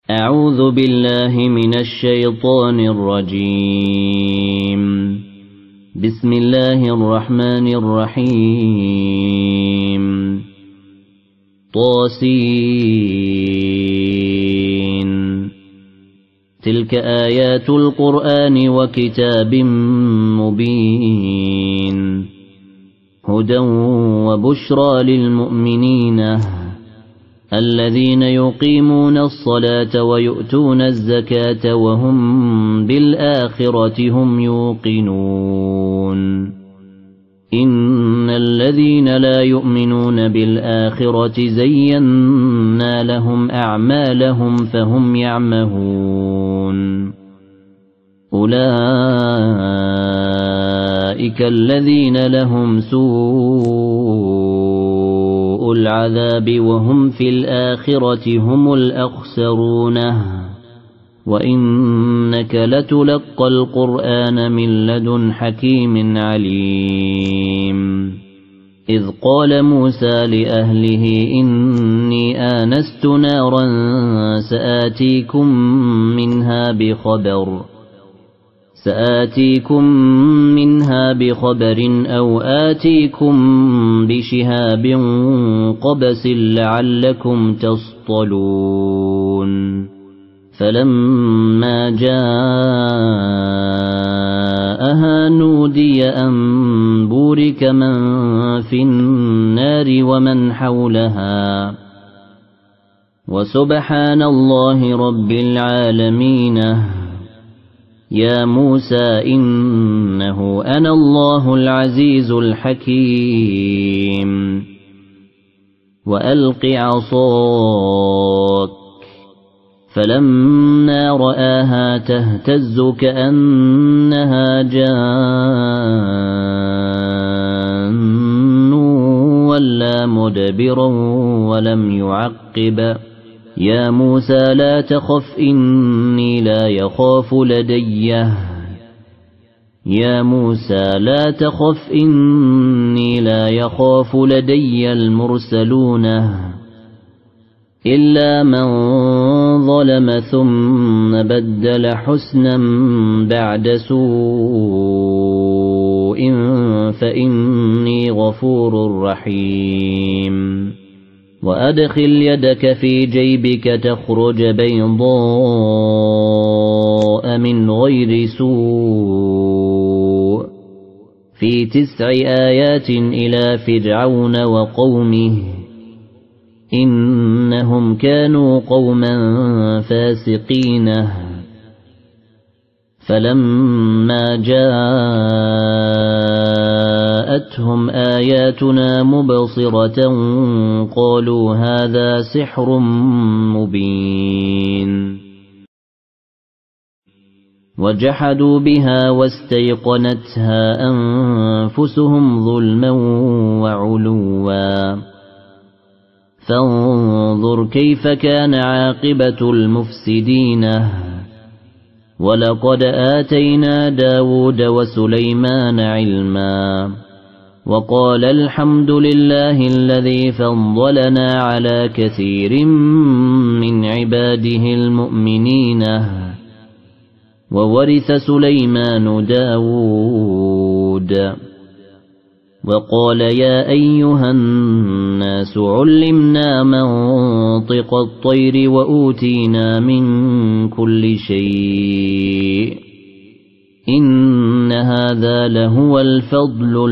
أعوذ بالله من الشيطان الرجيم. بسم الله الرحمن الرحيم. طاسين. تلك آيات القرآن وكتاب مبين. هدى وبشرى للمؤمنين الذين يقيمون الصلاة ويؤتون الزكاة وهم بالآخرة هم يوقنون. إن الذين لا يؤمنون بالآخرة زينا لهم أعمالهم فهم يعمهون. أولئك الذين لهم سوء العذاب وهم في الآخرة هم الأخسرون. وإنك لتلقى القرآن من لدن حكيم عليم. إذ قال موسى لأهله إني آنست نارا سآتيكم منها بخبر أو آتيكم بشهاب قبس لعلكم تصطلون. فلما جاءها نودي أن بورك من في النار ومن حولها وسبحان الله رب العالمين. يا موسى إنه أنا الله العزيز الحكيم. وألق عصاك. فلما رآها تهتز كأنها جان ولا مدبرا ولم يعقب. يا موسى لا تخف إني لا يخاف لدي المرسلون. إلا من ظلم ثم بدل حسنا بعد سوء فإني غفور رحيم. وأدخل يدك في جيبك تخرج بيضاء من غير سوء في 9 آيات إلى فرعون وقومه إنهم كانوا قوما فاسقين. فلما جاءتهم آياتنا مبصرة قالوا هذا سحر مبين. وجحدوا بها واستيقنتها أنفسهم ظلما وعلوا. فانظر كيف كان عاقبة المفسدين. ولقد آتينا داود وسليمان علما وقال الحمد لله الذي فضلنا على كثير من عباده المؤمنين. وورث سليمان داود. وقال يا أيها الناس علمنا منطق الطير وأوتينا من كل شيء إن هذا لهو الفضل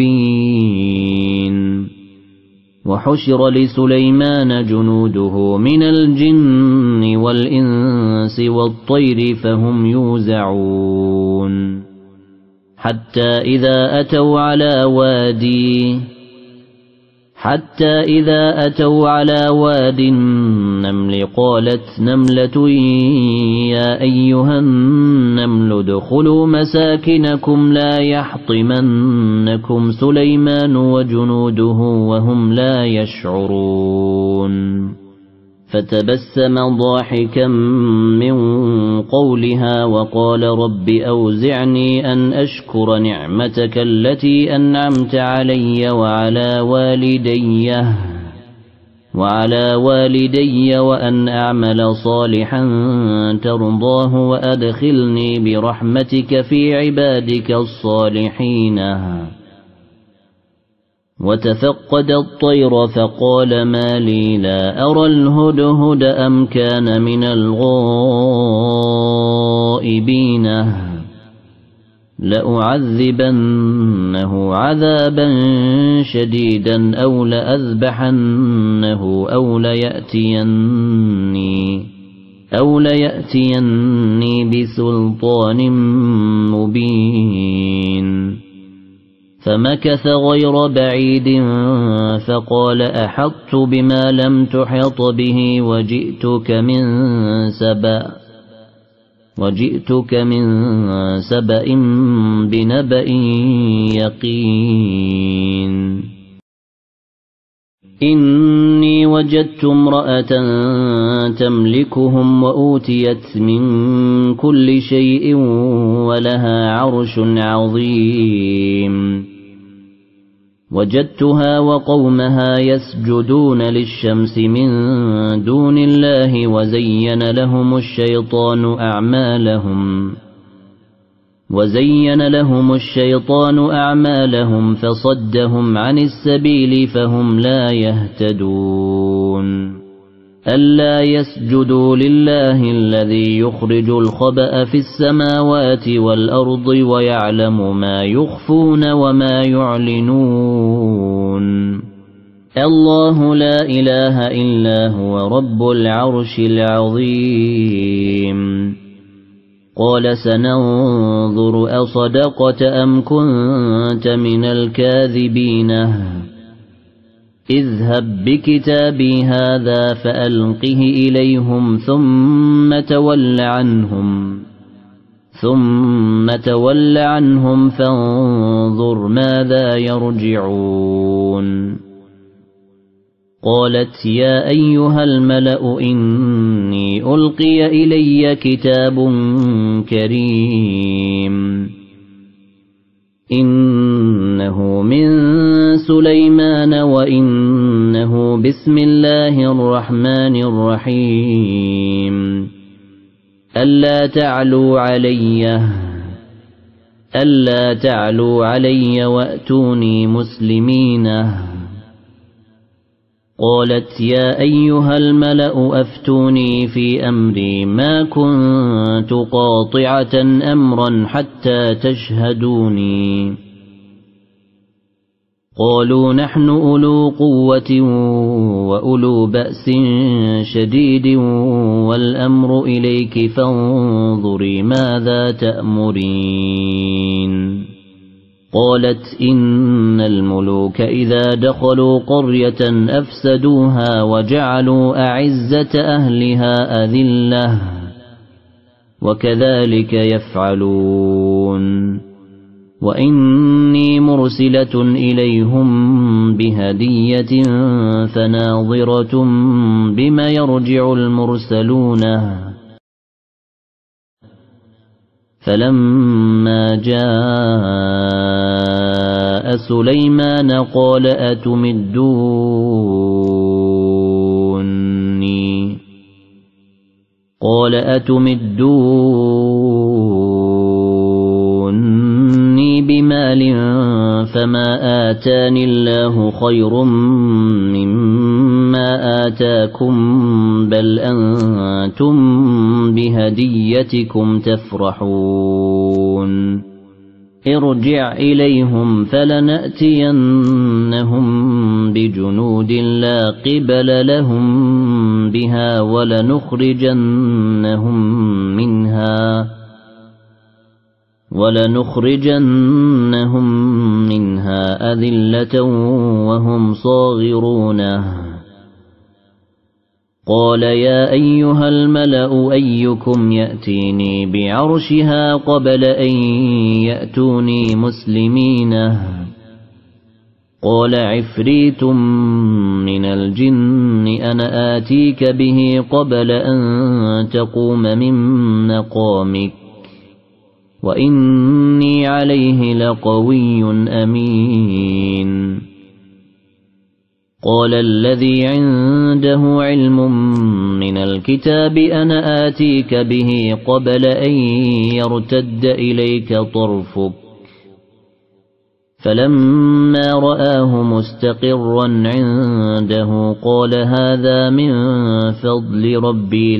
المبين. وحشر لسليمان جنوده من الجن والإنس والطير فهم يوزعون. حتى إذا أتوا على وادي النمل قالت نملة يا أيها النمل ادخلوا مساكنكم لا يحطمنكم سليمان وجنوده وهم لا يشعرون. فتبسم ضاحكا من قولها وقال رب أوزعني أن أشكر نعمتك التي أنعمت علي وعلى والدي وعلى والدي وأن أعمل صالحا ترضاه وأدخلني برحمتك في عبادك الصالحين. وتفقد الطير فقال ما لي لا أرى الهدهد أم كان من الغائبين لأعذبنه عذابا شديدا أو لأذبحنه أو ليأتيني بسلطان مبين. فمكث غير بعيد فقال أحطت بما لم تحط به وجئتك من سبأ بنبأ يقين. إني وجدت امرأة تملكهم وأوتيت من كل شيء ولها عرش عظيم. وجدتها وقومها يسجدون للشمس من دون الله وزين لهم الشيطان أعمالهم فصدهم عن السبيل فهم لا يهتدون. ألا يسجدوا لله الذي يخرج الخبأ في السماوات والأرض ويعلم ما يخفون وما يعلنون. الله لا إله إلا هو رب العرش العظيم. قال سننظر أصدقت أم كنت من الكاذبين اذهب بكتابي هذا فألقه إليهم ثم تول عنهم فانظر ماذا يرجعون. قالت يا أيها الملأ إني ألقي إلي كتاب كريم إنه من سليمان وإنه بسم الله الرحمن الرحيم ألا تعلوا علي وأتوني مسلمين. قالت يا أيها الملأ أفتوني في أمري ما كنت قاطعة أمرا حتى تشهدوني. قالوا نحن أولو قوة وأولو بأس شديد والأمر إليك فانظري ماذا تأمرين. قالت إن الملوك إذا دخلوا قرية أفسدوها وجعلوا أعزة أهلها أذلة وكذلك يفعلون. وإني مرسلة إليهم بهدية فناظرة بما يرجع المرسلون. فلما جاء سليمان قال أتمدوني بمال فما آتاني الله خير مما آتاكم بل أنتم بهديتكم تفرحون. ارجع إليهم فلنأتينهم بجنود لا قبل لهم بها ولنخرجنهم منها أذلة وهم صاغرون. قال يا أيها الملأ أيكم يأتيني بعرشها قبل أن يأتوني مسلمين. قال عفريت من الجن أنا آتيك به قبل أن تقوم من مقامك وإني عليه لقوي أمين. قال الذي عنده علم من الكتاب أنا آتيك به قبل أن يرتد إليك طرفك فلما رآه مستقرا عنده قال هذا من فضل ربي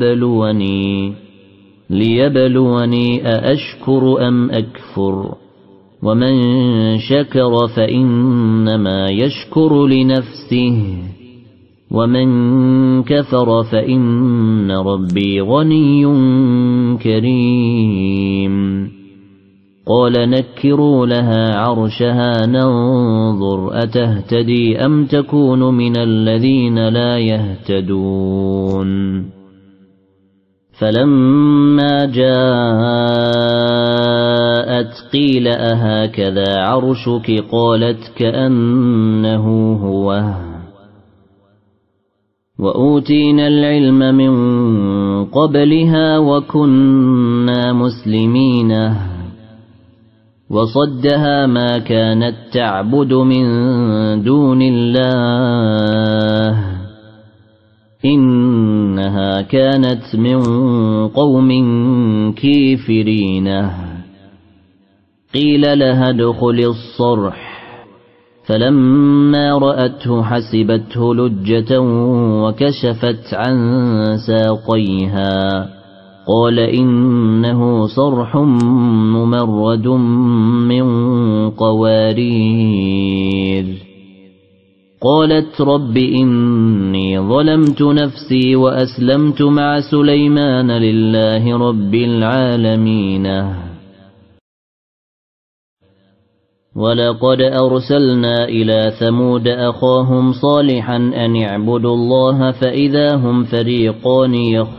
ليبلوني أأشكر أم أكفر ومن شكر فإنما يشكر لنفسه ومن كفر فإن ربي غني كريم قال نكروا لها عرشها ننظر أتهتدي أم تكون من الذين لا يهتدون فلما جاءت قيل أهكذا عرشك قالت كأنه هو وأوتينا العلم من قبلها وكنا مسلمين وصدها ما كانت تعبد من دون الله إنها كانت من قوم كافرين قيل لها ادخل الصرح فلما رأته حسبته لجة وكشفت عن ساقيها قال إنه صرح ممرد من قوارير قالت رب إني ظلمت نفسي وأسلمت مع سليمان لله رب العالمين ولقد أرسلنا إلى ثمود أخاهم صالحا أن اعبدوا الله فإذا هم فريقان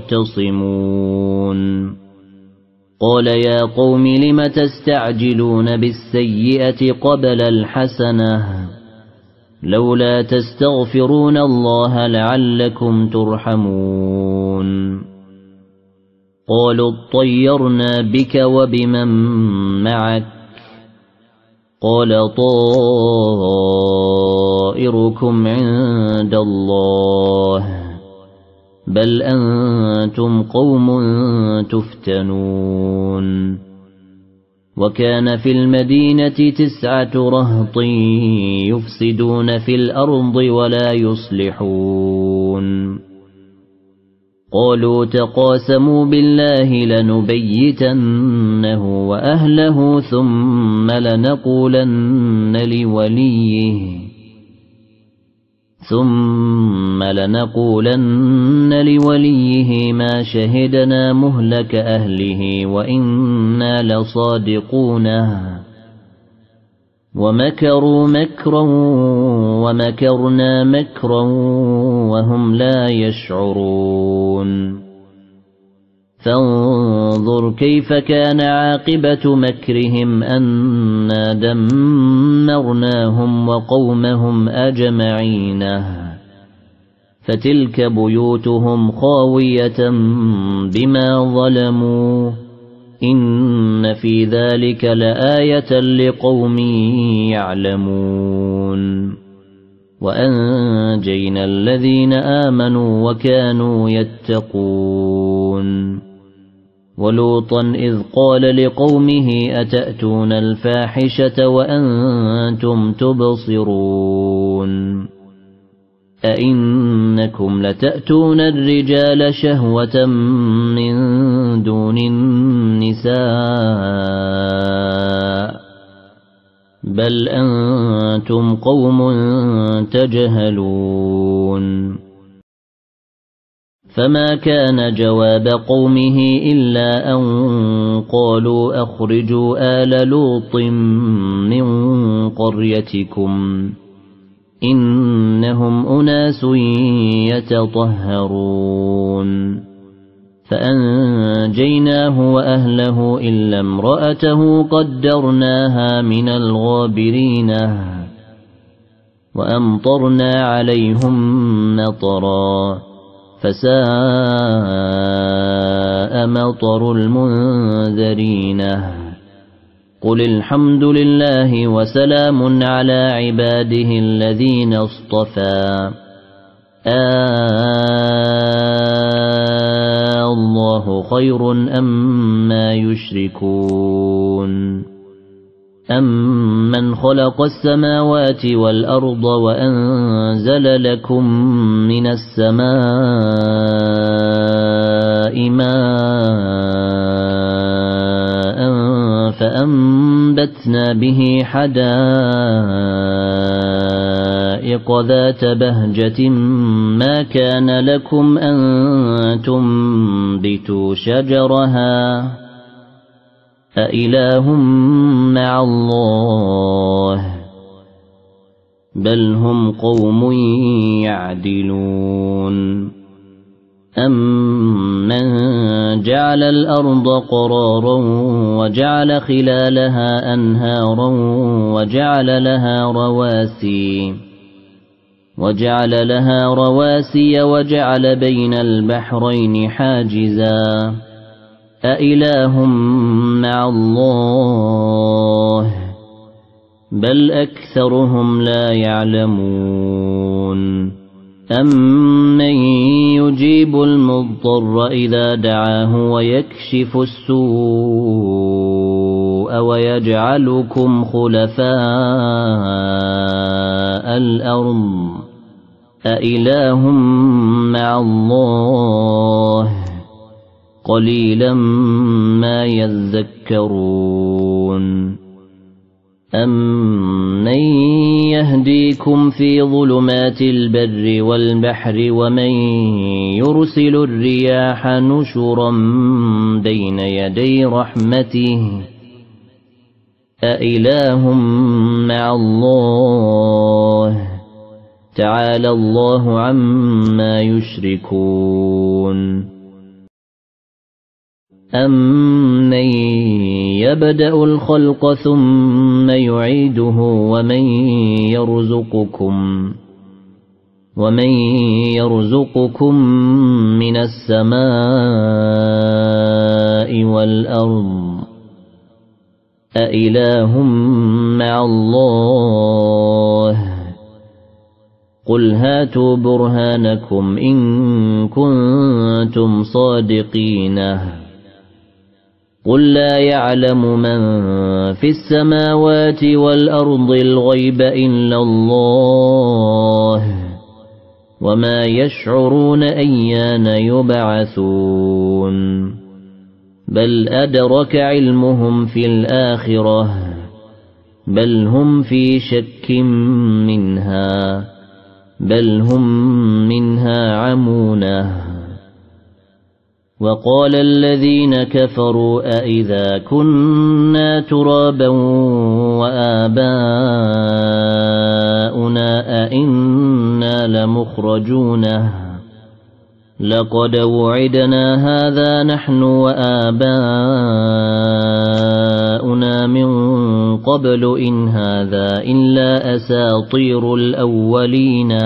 يختصمون قال يا قوم لم تستعجلون بالسيئة قبل الحسنة لولا تستغفرون الله لعلكم ترحمون قالوا اطيرنا بك وبمن معك قال طائركم عند الله بل أنتم قوم تفتنون وكان في المدينة 9 رهط يفسدون في الأرض ولا يصلحون قالوا تقاسموا بالله لنبيتنه وأهله ثم لنقولن لوليه ما شهدنا مهلك أهله وإنا لصادقون ومكروا مكرا ومكرنا مكرا وهم لا يشعرون فانظر كيف كان عاقبة مكرهم أنا دمرناهم وقومهم أجمعين فتلك بيوتهم خاوية بما ظلموا إن في ذلك لآية لقوم يعلمون وأنجينا الذين آمنوا وكانوا يتقون ولوطا إذ قال لقومه أتأتون الفاحشة وأنتم تبصرون أئنكم لتأتون الرجال شهوة من دون النساء بل أنتم قوم تجهلون فما كان جواب قومه إلا أن قالوا أخرجوا آل لوط من قريتكم إنهم أناس يتطهرون فأنجيناه وأهله إلا امرأته قدرناها من الغابرين وأمطرنا عليهم مطرا فساء مطر المنذرين قل الحمد لله وسلام على عباده الذين اصطفى الله خير أما يشركون أمن خلق السماوات والأرض وأنزل لكم من السماء ماء فأنبتنا به حدائق ذات بهجة ما كان لكم أن تنبتوا شجرها أإله مع الله بل هم قوم يعدلون أمن جعل الأرض قرارا وجعل خلالها أنهارا وجعل لها رواسي وجعل بين البحرين حاجزا أإله مع الله بل أكثرهم لا يعلمون أمن يجيب المضطر إذا دعاه ويكشف السوء ويجعلكم خلفاء الأرض أإله مع الله قليلا ما يذكرون أمن يهديكم في ظلمات البر والبحر ومن يرسل الرياح نشرا بين يدي رحمته أإله مع الله تعالى الله عما يشركون أمن يبدأ الخلق ثم يعيده ومن يرزقكم من السماء والأرض أإله مع الله قل هاتوا برهانكم إن كنتم صادقين قل لا يعلم من في السماوات والأرض الغيب إلا الله وما يشعرون أيان يبعثون بل أدرك علمهم في الآخرة بل هم في شك منها بل هم منها عمونه وقال الذين كفروا أئذا كنا ترابا وآباؤنا أئنا لمخرجون لقد وعدنا هذا نحن وآباؤنا من قبل إن هذا إلا أساطير الأولين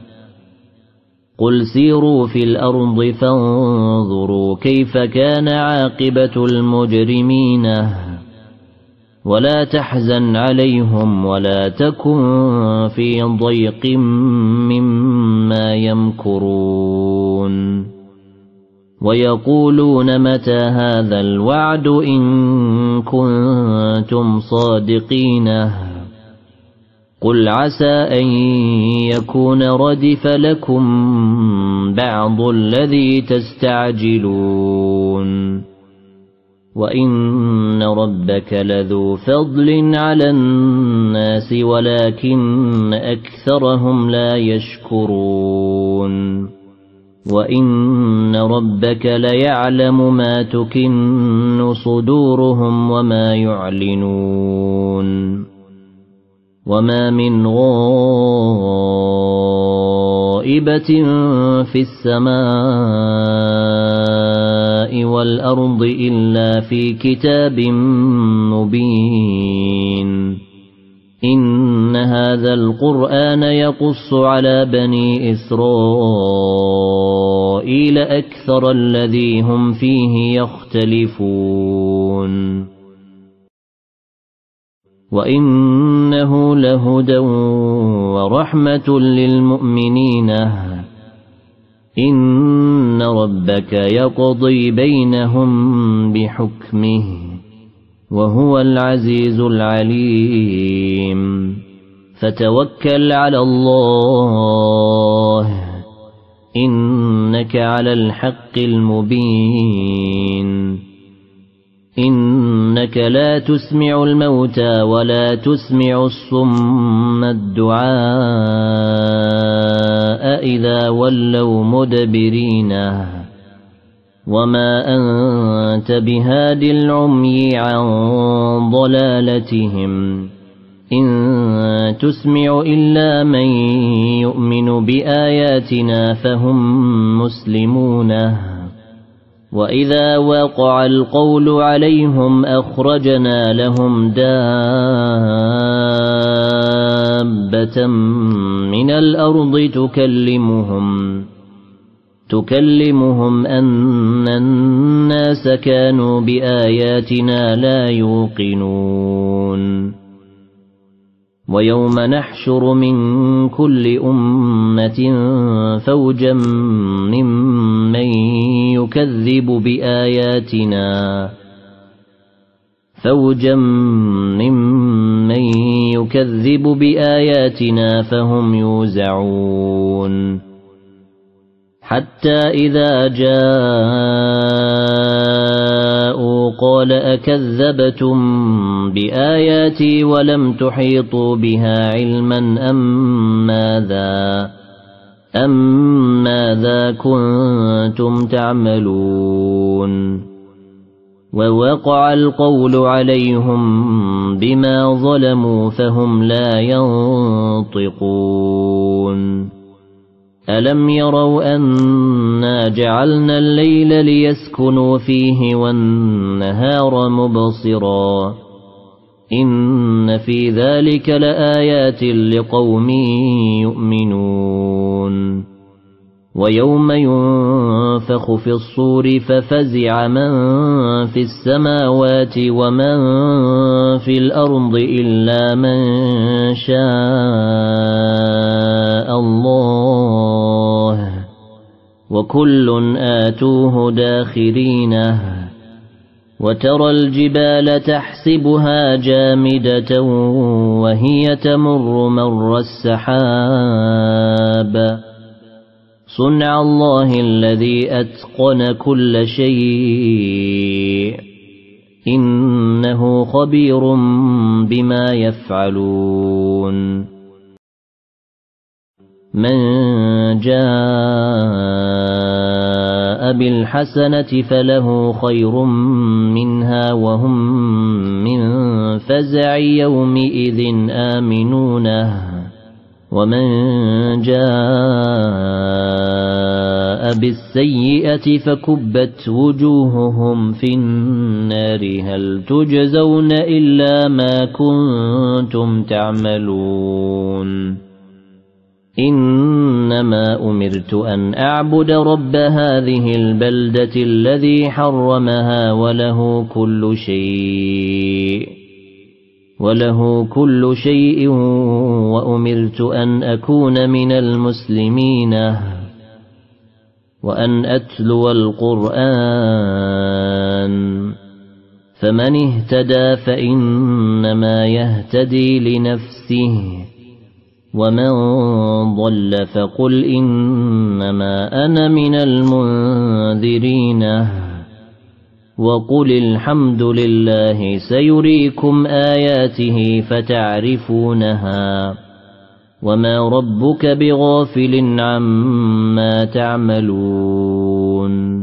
قل سيروا في الأرض فانظروا كيف كان عاقبة المجرمين ولا تحزن عليهم ولا تكن في ضيق مما يمكرون ويقولون متى هذا الوعد إن كنتم صادقين قل عسى أن يكون ردف لكم بعض الذي تستعجلون وإن ربك لذو فضل على الناس ولكن أكثرهم لا يشكرون وإن ربك ليعلم ما تكن صدورهم وما يعلنون وما من غائبة في السماء والأرض إلا في كتاب مبين إن هذا القرآن يقص على بني إسرائيل أكثر الذي هم فيه يختلفون وإنه لهدى ورحمة للمؤمنين إن ربك يقضي بينهم بحكمه وهو العزيز العليم فتوكل على الله إنك على الحق المبين إنك لا تسمع الموتى ولا تسمع الصم الدعاء إذا ولوا مدبرين وما أنت بهاد العمي عن ضلالتهم إن تسمع إلا من يؤمن بآياتنا فهم مسلمون وإذا وقع القول عليهم أخرجنا لهم دابة من الأرض تكلمهم أن الناس كانوا بآياتنا لا يوقنون ويوم نحشر من كل أمة فوجا ممن يكذب بآياتنا فهم يوزعون حتى إذا جاءوا قال أكذبتم بآياتي ولم تحيطوا بها علما أم ماذا كنتم تعملون ووقع القول عليهم بما ظلموا فهم لا ينطقون ألم يروا أنا جعلنا الليل ليسكنوا فيه والنهار مبصرا إن في ذلك لآيات لقوم يؤمنون ويوم ينفخ في الصور ففزع من في السماوات ومن في الأرض إلا من شاء الله وكل آتوه داخرين وترى الجبال تحسبها جامدة وهي تمر مر السحاب صنع الله الذي أتقن كل شيء إنه خبير بما يفعلون من جاء بالحسنة فله خير منها وهم من فزع يومئذ آمنون ومن جاء بالسيئة فكبت وجوههم في النار هل تجزون إلا ما كنتم تعملون إنما أمرت أن أعبد رب هذه البلدة الذي حرمها وله كل شيء وأمرت أن أكون من المسلمين وأن أتلو القرآن فمن اهتدى فإنما يهتدي لنفسه ومن ضل فقل إنما أنا من المنذرين وقل الحمد لله سيريكم آياته فتعرفونها وما ربك بغافل عما تعملون